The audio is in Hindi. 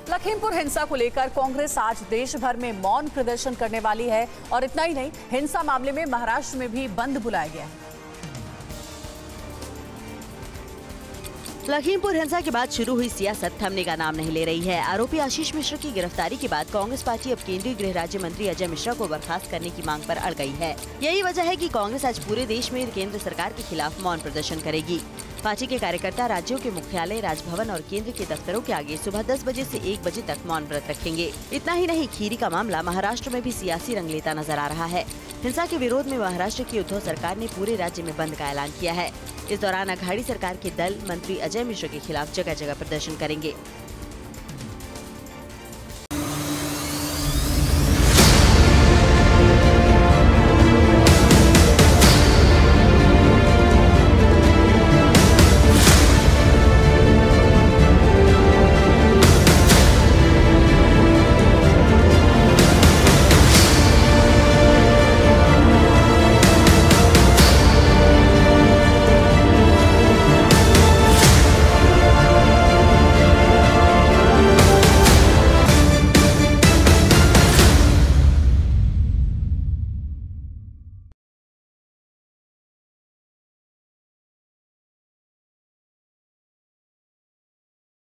लखीमपुर हिंसा को लेकर कांग्रेस आज देश भर में मौन प्रदर्शन करने वाली है और इतना ही नहीं, हिंसा मामले में महाराष्ट्र में भी बंद बुलाया गया है। लखीमपुर हिंसा के बाद शुरू हुई सियासत थमने का नाम नहीं ले रही है। आरोपी आशीष मिश्र की गिरफ्तारी के बाद कांग्रेस पार्टी अब केंद्रीय गृह राज्य मंत्री अजय मिश्रा को बर्खास्त करने की मांग पर अड़ गई है। यही वजह है कि कांग्रेस आज पूरे देश में केंद्र सरकार के खिलाफ मौन प्रदर्शन करेगी। पार्टी के कार्यकर्ता राज्यों के मुख्यालय, राजभवन और केंद्र के दफ्तरों के आगे सुबह 10 बजे से 1 बजे तक मौन व्रत रखेंगे। इतना ही नहीं, खीरी का मामला महाराष्ट्र में भी सियासी रंग लेता नजर आ रहा है। हिंसा के विरोध में महाराष्ट्र की उद्धव सरकार ने पूरे राज्य में बंद का ऐलान किया है। इस दौरान अघाड़ी सरकार के दल मंत्री अजय मिश्र के खिलाफ जगह जगह प्रदर्शन करेंगे।